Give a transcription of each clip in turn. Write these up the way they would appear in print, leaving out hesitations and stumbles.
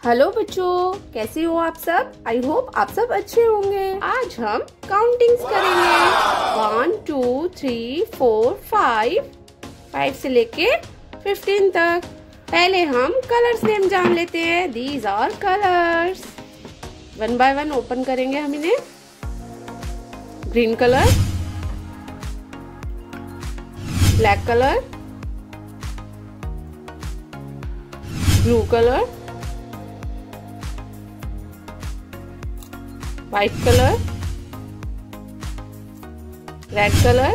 Hello बच्चों, कैसे हो आप सब। आई होप आप सब अच्छे होंगे। आज हम काउंटिंग्स करेंगे 1 2 3 4 5 से लेके 15 तक। पहले हम कलर्स नेम जान लेते हैं। These are colours. 1 by 1 open करेंगे हम इन्हें। Green colour, black colour, blue colour, white colour, red colour,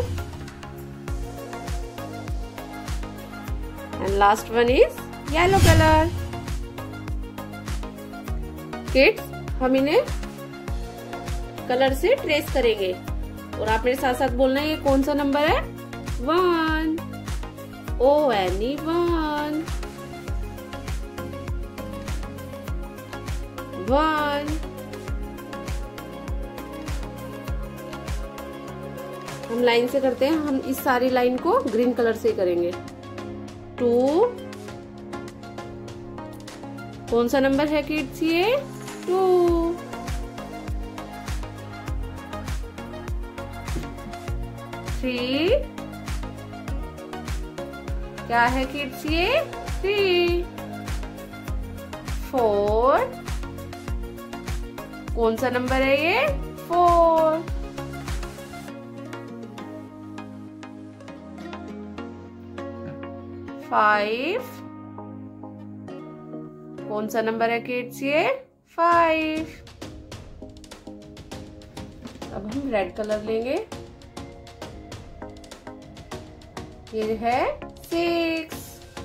and last one is yellow color. Kids, हम इन्हें कलर से ट्रेस करेंगे और आप मेरे साथ साथ बोलना है ये कौन सा नंबर है। 1 ONE 1 हम लाइन से करते हैं। हम इस सारी लाइन को ग्रीन कलर से करेंगे। 2 कौन सा नंबर है किड्स ये? 2 3 क्या है किड्स ये? 3 4 कौन सा नंबर है ये? 4 5 कौन सा नंबर है किड्स ये? 5 अब हम रेड कलर लेंगे। ये है 6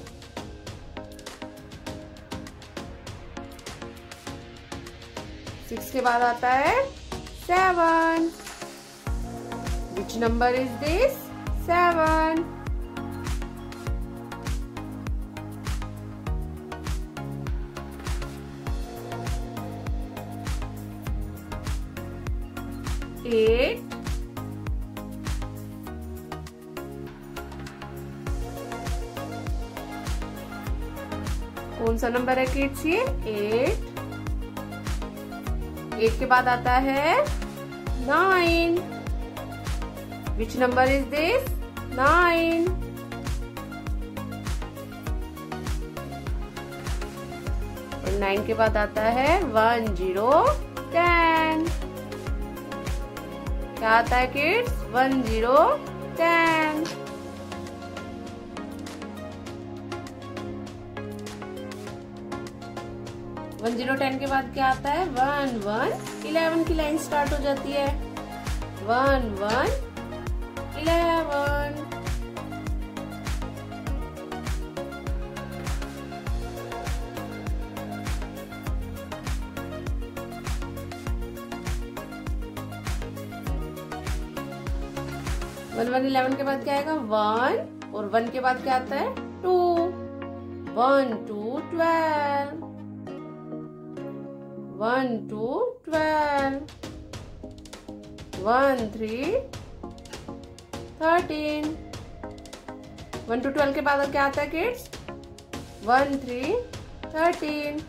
6 के बाद आता है 7। Which number is this? 7 8 कौन सा नंबर है किड्स ये? 8 के बाद आता है 9। Which number is this? 9 और 9 के बाद आता है 1 0 10। क्या आता है किड्स? 1 0 10 1 0 10 के बाद क्या आता है? 1 1 11 की लाइन स्टार्ट हो जाती है। 1 1 11 1 1 11 के बाद क्या आएगा? 1 और 1 के बाद क्या आता है? 2 1 2 12 1 2 12 1 3 13 1 2 12 के बाद क्या आता है किड्स? 1 3 13।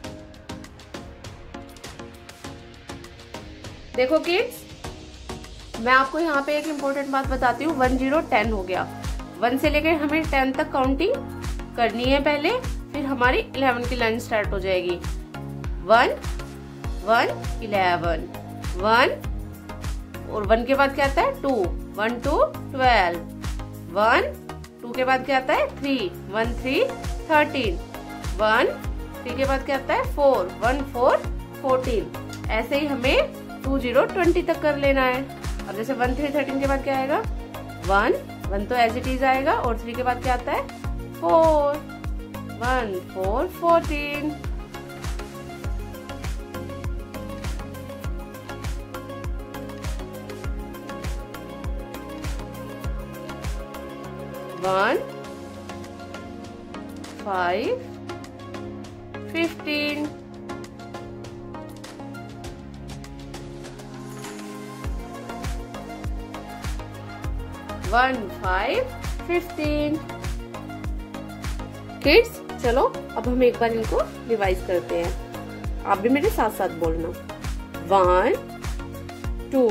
देखो किड्स, मैं आपको यहाँ पे एक इम्पोर्टेंट बात बताती हूँ। 1 0 10 हो गया। 1 से लेकर हमें 10 तक काउंटिंग करनी है पहले, फिर हमारी 11 की लाइन स्टार्ट हो जाएगी। 1 1 11 1 और 1 के बाद क्या आता है? 2 1 2 12 1 2 के बाद क्या आता है? 3 1 3 13 1 3 के बाद क्या आता है? 4 1 4 14। ऐसे ही हमें 2 0 20 तक कर लेना है। अब जैसे 1 3 13 के बाद क्या आएगा? 1 तो एज इट इज आएगा और 3 के बाद क्या आता है? 4 1 4 14 1 5 15 1 5 15। किड्स, चलो अब हम एक बार इनको रिवाइज करते हैं। आप भी मेरे साथ साथ बोलना। 1 2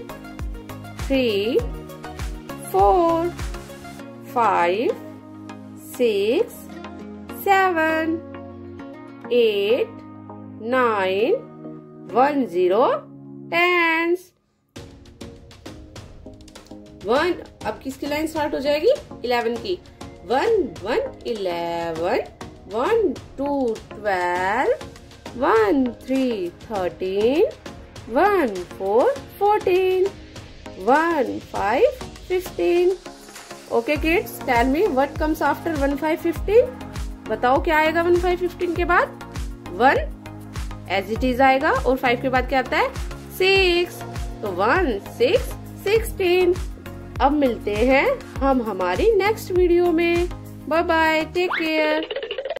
3 4 5 6 7 8 9 1 0 10। 1 अब किसकी लाइन स्टार्ट हो जाएगी? 11 की। 1 1 11 1 2 12 1 3 13 1 4 14 1 5 15। Okay kids, tell me what comes after 1 5 15। बताओ क्या आएगा 1 5 15 के बाद? 1 एज इट इज आएगा और 5 के बाद क्या आता है? 6। तो 1 6 16। अब मिलते हैं हम हमारी नेक्स्ट वीडियो में। Bye bye, take care.